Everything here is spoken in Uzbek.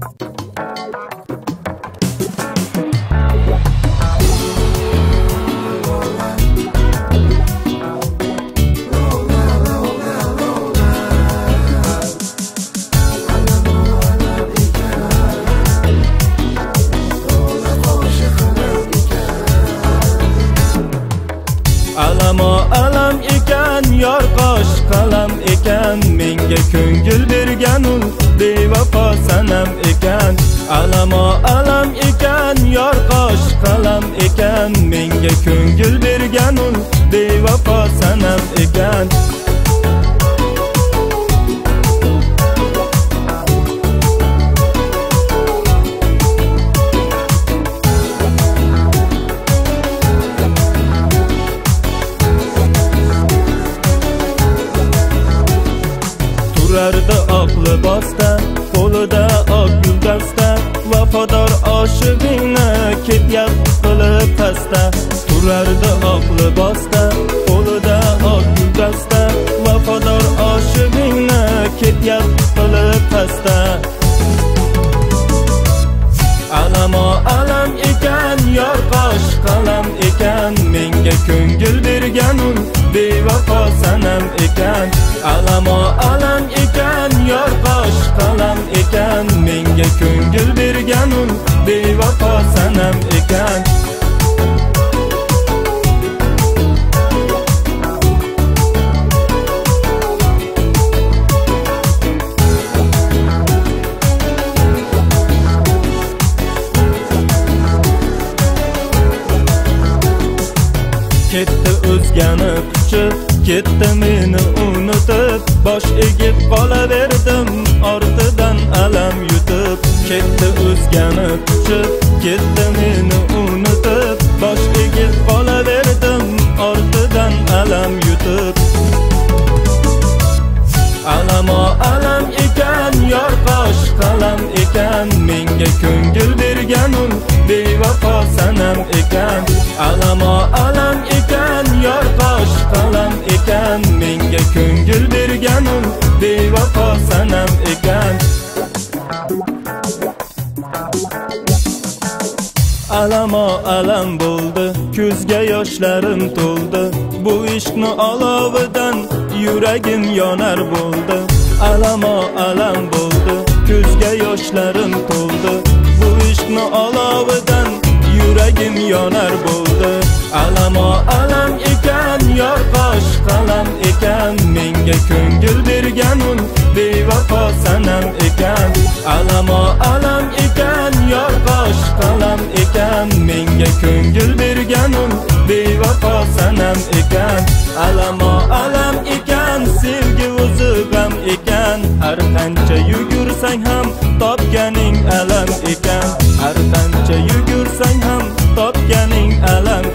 Alam ekan yor qosh qalam ekan, menga ko'ngil bergan ul bevafo sanam ekan. Alam ekan yor qosh qalam ekan, menga ko'ngil bergan ul bevafo sanam ekan. Turardi oq libosda, qo'lida oq guldasta, vafodor oshig'ingni ketyapti qilib pasta. Turardi oq libosda, qo'lida oq guldasta, vafodor oshig'ingni ketyapti qilib pasta. Alam ekan yor qosh qalam ekan, menga ko'ngil bergan ul bevafo sanam ekan. Alam ekan yor qosh qalam ekan, menga ko'ngil bergan ul bevafo sanam ekan. Ketdi o'zgani quchib, ketdi meni unutib, bosh egib qolaverdim ortidan alam yutib. Ketdi o'zgani quchib, ketdi meni unutib, bosh egib qolaverdim ortidan alam yutib. Alam ekan yor qosh qalam ekan, menga ko'ngil bergan ul bevafo sanam ekan. Alam ekan yor qosh qalam ekan, menga ko'ngil bergan ul bevafo sanam ekan. Alam bo'ldi, ko'zga yoshlarim to'ldi, bu ishqni olovidan yuragim yonar bo'ldi. Alam bo'ldi, ko'zga yoshlarim to'ldi, bu ishqni olovidan yuragim yonar bo'ldi. Alam ekan yor qosh qalam ekan, menga ko'ngil bergan ul bevafo sanam ekan. Alam ekan yor qosh qalam ekan, menga ko'ngil bergan ul bevafo sanam ekan. Alam ekan sevgi o'zi g'am ekan, har qancha yugursang ham topganing alam ekan. Har qancha yugursang ham topganing alam